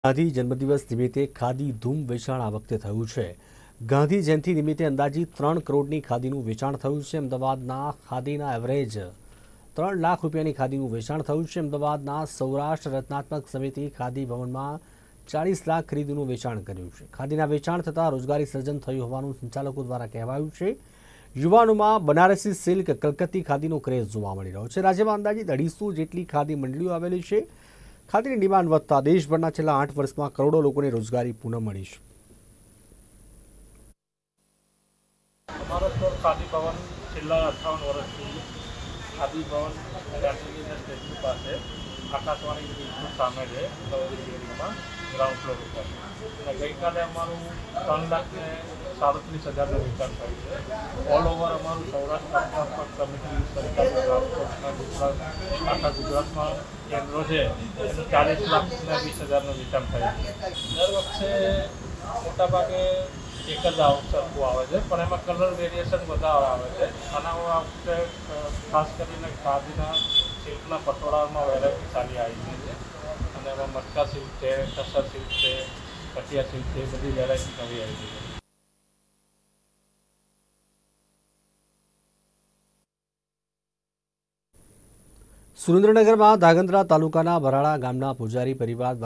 ગાંધી જન્મદિવસ નિમિત્તે ખાદી ધૂમ વેચાણ આ વખતે થયું છે। ગાંધી જયંતિ નિમિત્તે અંદાજિત 3 કરોડની ખાદીનું વેચાણ થયું છે। અમદાવાદના ખાદીના એવરેજ 3 લાખ રૂપિયાની ખાદીનું વેચાણ થયું છે। અમદાવાદના સૌરાષ્ટ્ર રત્નાત્મક સમિતિ ખાદી ભવનમાં 40 લાખ ખરીદીનું વેચાણ કર્યું છે। ખાદીના વેચાણ થતાં રોજગારી સર્જન થયું હોવાનું સંચાલકો દ્વારા કહેવાયું છે। યુવાનોમાં બનારસી સિલ્ક કલકત્તી ખાદીનો ક્રેઝ જોવા મળી રહ્યો છે। રાજ્યમાં અંદાજિત 250 જેટલી ખાદી મંડળીઓ આવેલી છે। ખાદીની ડિમાન્ડ વધતા દેશભરના છેલ્લા 8 વર્ષમાં કરોડો લોકોને રોજગારી પુનઃ મળી છે। हमारा स्टोर खादी भवन छेल्ला 58 वर्षથી खादी भवन ગાંધીનગર સ્ટેશન પાસે આકાશવાણી બિલકુલ સામે છે બિલ્ડિંગમાં ગ્રાઉન્ડ ફ્લોર ઉપર અને ગઈકાલે અમારું 3,37,000નું વેચાણ થયું છે। ઓલ ઓવર અમારું સૌરાષ્ટ્ર રત્નાત્મક સમિતિ સંચાલિત રાજકોટના ગુજરાત આખા ગુજરાતમાં કેન્દ્રો છે એનું 40,20,000નું વેચાણ થયું છે। દર વખતે મોટાભાગે એક જ સરખું આવે છે પણ એમાં કલર વેરિએશન વધારે આવે છે। અને આ વખતે ખાસ કરીને ખાદીના સિલ્કના પટોળામાં વેરાયટી સારી આવી ગઈ છે અને એમાં મટકા સિલ્ક છે, ટસર સિલ્ક છે, કટિયા સિલ્ક છે, એ બધી વેરાયટી નવી આવી ગઈ છે। સુરેન્દ્રનગરમાં ધાંગધ્રા તાલુકાના ભરાળા ગામના પૂજારી પરિવાર